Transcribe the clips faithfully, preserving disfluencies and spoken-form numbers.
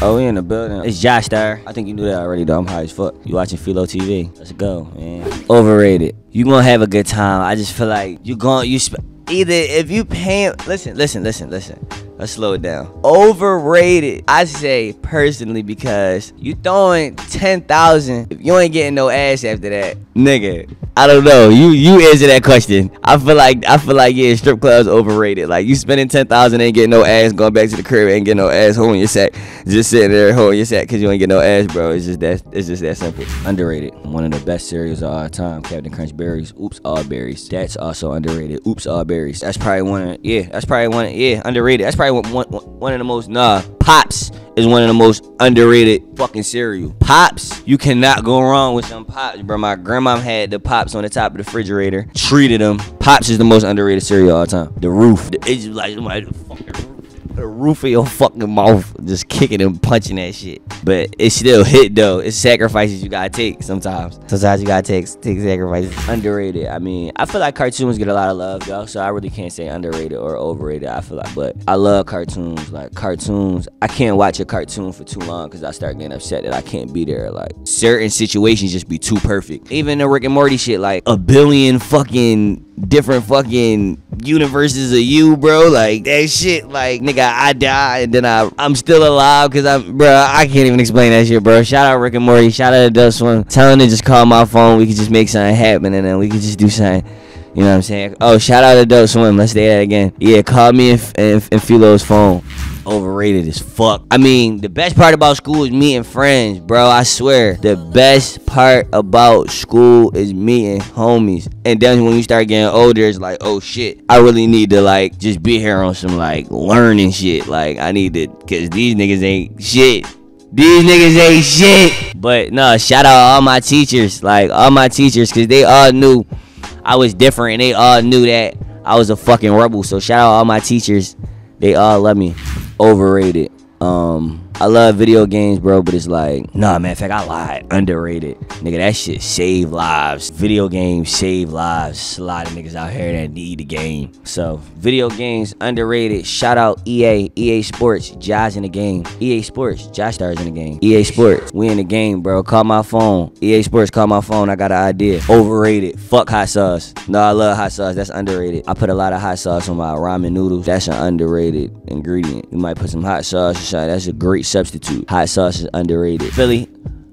Oh, we in the building. It's Josh Star. I think you knew that already, though. I'm high as fuck. You watching Philo T V? Let's go, man. Overrated. You gonna have a good time. I just feel like you going you sp either if you paying. Listen, listen, listen, listen. Let's slow it down. Overrated, I say personally, because you throwing ten thousand. If you ain't getting no ass after that, nigga, I don't know. You you answer that question. I feel like I feel like yeah, strip clubs overrated. Like you spending ten thousand, ain't getting no ass, going back to the crib, ain't getting no ass, holding your sack, just sitting there holding your sack because you ain't get no ass, bro. It's just that it's just that simple. Underrated. One of the best cereals of all time, Captain Crunch Berries. Oops, all berries. That's also underrated. Oops, all berries. That's probably one of yeah. That's probably one. Of, yeah, underrated. That's probably one one one of the most. Nah, Pops is one of the most underrated fucking cereal. Pops, you cannot go wrong with some Pops, bro. My grandma had the Pops on the top of the refrigerator, treated them. Pops is the most underrated cereal of all time. The roof, it's just like somebody fucking the roof of your fucking mouth, just kicking and punching that shit. But it still hit though. It's sacrifices you gotta take sometimes. Sometimes you gotta take take sacrifices. Underrated. I mean, I feel like cartoons get a lot of love, though. So I really can't say underrated or overrated. I feel like, but I love cartoons. Like cartoons, I can't watch a cartoon for too long because I start getting upset that I can't be there. Like certain situations just be too perfect. Even the Rick and Morty shit, like a billion fucking different fucking universes of you, bro. Like that shit, like nigga, I die and then I I'm still alive because I'm, bro. I can't even explain that shit, bro. Shout out Rick and Morty. Shout out Adult Swim. Tell him to just call my phone. We could just make something happen and then we could just do something. You know what I'm saying? Oh, shout out Adult Swim. Let's say that again. Yeah, call me and, and, and Philo's phone. Overrated as fuck. I mean, the best part about school is meeting friends, bro. I swear. The best part about school is meeting homies. And then when you start getting older, it's like, oh shit, I really need to like just be here on some like learning shit. Like I need to, cause these niggas ain't shit. These niggas ain't shit. But no, shout out all my teachers. Like all my teachers, cause they all knew I was different and they all knew that I was a fucking rebel. So shout out all my teachers. They all love me. Overrated. Um, I love video games, bro, but it's like, nah, man, in fact, I lied. Underrated. Nigga, that shit save lives. Video games save lives. A lot of niggas out here that need the game. So, video games, underrated. Shout out E A. E A Sports. Josh in the game. E A Sports. Josh Stars in the game. E A Sports. We in the game, bro. Call my phone. E A Sports, call my phone. I got an idea. Overrated. Fuck hot sauce. No, I love hot sauce. That's underrated. I put a lot of hot sauce on my ramen noodles. That's an underrated ingredient. You might put some hot sauce or something. That's a great substitute. Hot sauce is underrated. Philly,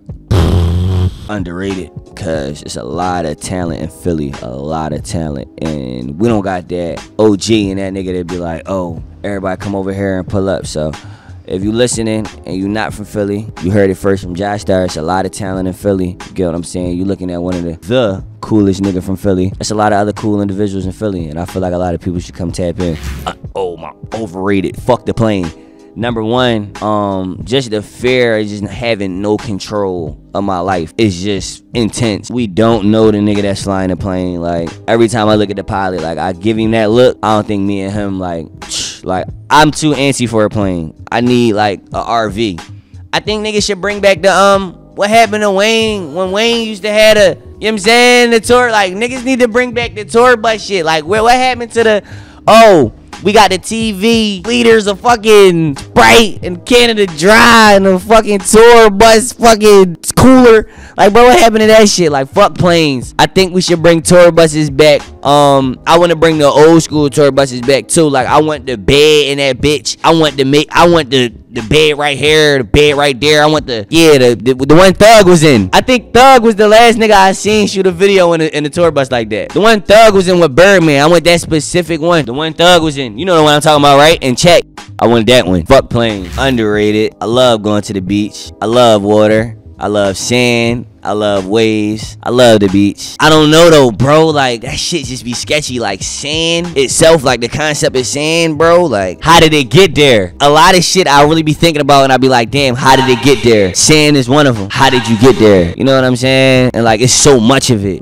underrated, because it's a lot of talent in Philly, a lot of talent, and we don't got that O G and that nigga that be like, oh, everybody come over here and pull up. So if you listening and you not from Philly, you heard it first from Josh Star. It's a lot of talent in Philly. You get what I'm saying? You looking at one of the the coolest nigga from Philly. There's a lot of other cool individuals in Philly, and I feel like a lot of people should come tap in. Uh, oh my, overrated. Fuck the plane. Number one, um, just the fear of just having no control of my life is just intense. We don't know the nigga that's flying the plane. Like, every time I look at the pilot, like, I give him that look, I don't think me and him, like, like, I'm too antsy for a plane. I need, like, a R V. I think niggas should bring back the, um, what happened to Wayne, when Wayne used to have a, you know what I'm saying, the tour, like, niggas need to bring back the tour bus shit. Like, where, what happened to the, oh, we got the T V liters of fucking Sprite and Canada Dry and the fucking tour bus fucking cooler. Like, bro, what happened to that shit? Like, fuck planes. I think we should bring tour buses back. Um, I want to bring the old school tour buses back too. Like, I want the bed in that bitch. I want the make. I want the the bed right here, the bed right there. I want the yeah, the the, the one Thug was in. I think Thug was the last nigga I seen shoot a video in a, in a tour bus like that. The one Thug was in with Birdman. I want that specific one. The one Thug was in. You know the one I'm talking about, right? And check. I want that one. Fuck planes. Underrated. I love going to the beach. I love water. I love sand. I love waves. I love the beach. I don't know though, bro. Like, that shit just be sketchy. Like, sand itself, like the concept of sand, bro. Like, how did it get there? A lot of shit I really be thinking about and I be like, damn, how did it get there? Sand is one of them. How did you get there? You know what I'm saying? And like, it's so much of it. Like,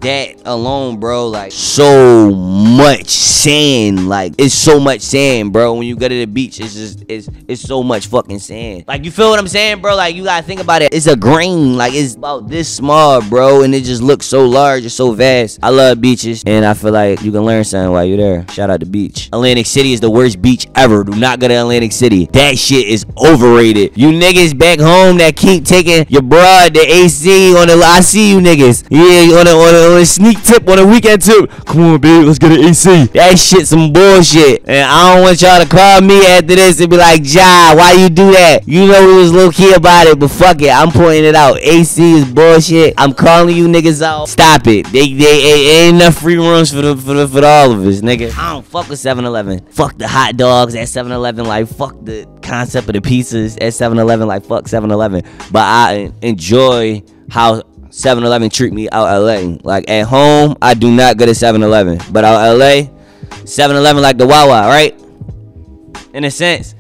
that alone, bro, like so much sand. Like it's so much sand, bro. When you go to the beach, it's just it's it's so much fucking sand. Like you feel what I'm saying, bro? Like you gotta think about it. It's a grain, like it's about this small, bro, and it just looks so large, it's so vast. I love beaches, and I feel like you can learn something while you're there. Shout out to beach. Atlantic City is the worst beach ever. Do not go to Atlantic City. That shit is overrated. You niggas back home that keep taking your broad, the A C on the, I see you niggas. Yeah, on a, on a, on a sneak tip, on a weekend tip. Come on, babe, let's get an A C. That shit some bullshit. And I don't want y'all to call me after this and be like, Ja, why you do that? You know we was low key about it, but fuck it, I'm pointing it out. A C is bullshit. I'm calling you niggas out. Stop it. They, they ain't enough free rooms for the, for the, for the all of us, nigga. I don't fuck with seven eleven. Fuck the hot dogs at seven eleven. Like fuck the concept of the pizzas at seven eleven. Like fuck seven eleven. But I enjoy how seven eleven treat me out L A. Like at home, I do not go to seven eleven. But out L A, seven eleven like the Wawa, right? In a sense.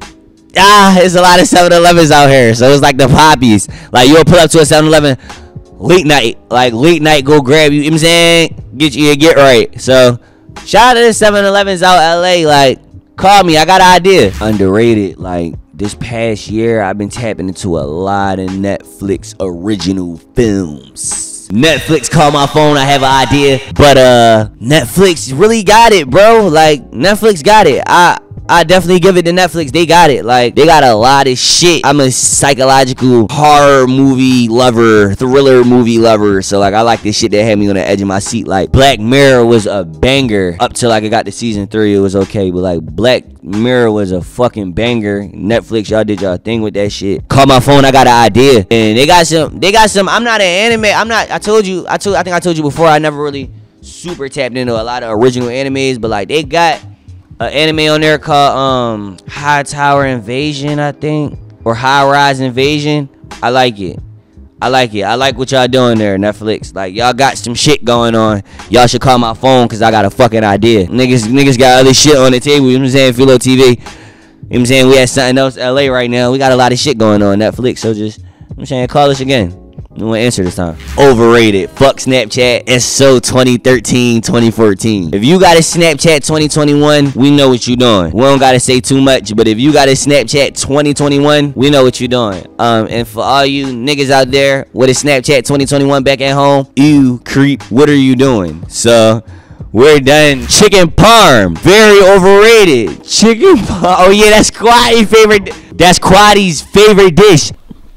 Ah, there's a lot of seven elevens out here. So it's like the poppies. Like you'll pull up to a seven eleven late night. Like late night, go grab you. You know what I'm saying? Get you get right. So shout out to the seven elevens out L A. Like call me. I got an idea. Underrated. Like this past year, I've been tapping into a lot of Netflix original films. Netflix call my phone, I have an idea. But uh Netflix really got it, bro. Like Netflix got it. I I definitely give it to Netflix. They got it. Like, they got a lot of shit. I'm a psychological horror movie lover, thriller movie lover. So, like, I like this shit that had me on the edge of my seat. Like, Black Mirror was a banger. Up till, like, I got to season three, it was okay. But, like, Black Mirror was a fucking banger. Netflix, y'all did y'all thing with that shit. Call my phone, I got an idea. And they got some, they got some, I'm not an anime. I'm not, I told you, I told, I think I told you before, I never really super tapped into a lot of original animes. But, like, they got an anime on there called um High Tower Invasion, I think, or High Rise Invasion. I like it. I like it. I like what y'all doing there, Netflix. Like y'all got some shit going on. Y'all should call my phone because I got a fucking idea. Niggas, niggas got other shit on the table. You know what I'm saying? Philo T V. You know what I'm saying? We at something else, L A right now. We got a lot of shit going on Netflix. So just, you know what I'm saying, call us again. We won't answer this time. Overrated. Fuck Snapchat. It's so twenty thirteen, twenty fourteen. If you got a Snapchat twenty twenty-one, we know what you doing. We don't gotta say too much, but if you got a Snapchat twenty twenty-one, we know what you doing. Um, and for all you niggas out there with a Snapchat twenty twenty-one back at home, you creep, what are you doing? So we're done. Chicken parm, very overrated. Chicken parm. Oh yeah, that's Quaddy's favorite. That's Quaddy's favorite dish.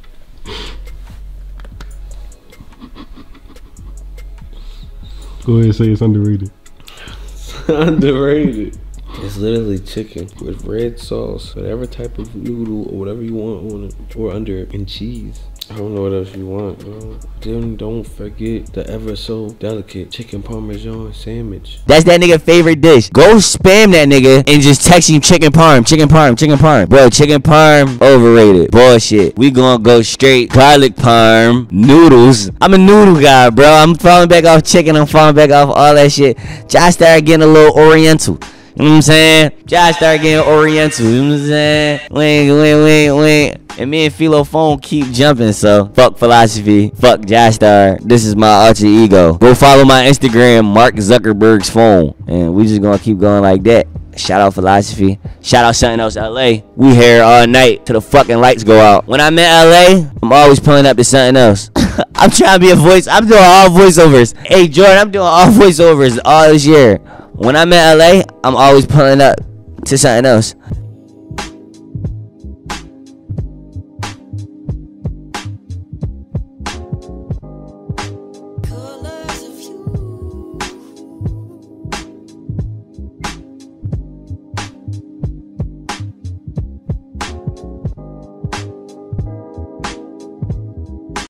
Go ahead and say it's underrated. Underrated. It's literally chicken with red sauce, whatever type of noodle or whatever you want on it, or under it, and cheese. I don't know what else you want, bro. Then don't forget the ever so delicate chicken parmesan sandwich. That's that nigga favorite dish. Go spam that nigga and just text him chicken parm, chicken parm, chicken parm. Bro, chicken parm, overrated. Bullshit. We gonna go straight garlic parm, noodles. I'm a noodle guy, bro. I'm falling back off chicken. I'm falling back off all that shit. Just started getting a little oriental. You know what I'm saying? Just started getting oriental. You know what I'm saying? Wing, wing, wing, wing. And me and Philo phone keep jumping, so fuck philosophy, fuck Josh Star. This is my alter ego. Go follow my Instagram, Mark Zuckerberg's phone, and we just gonna keep going like that. Shout out philosophy. Shout out something else, L A. We here all night till the fucking lights go out. When I'm in L A, I'm always pulling up to something else. I'm trying to be a voice. I'm doing all voiceovers. Hey Jordan, I'm doing all voiceovers all this year. When I'm in L A, I'm always pulling up to something else.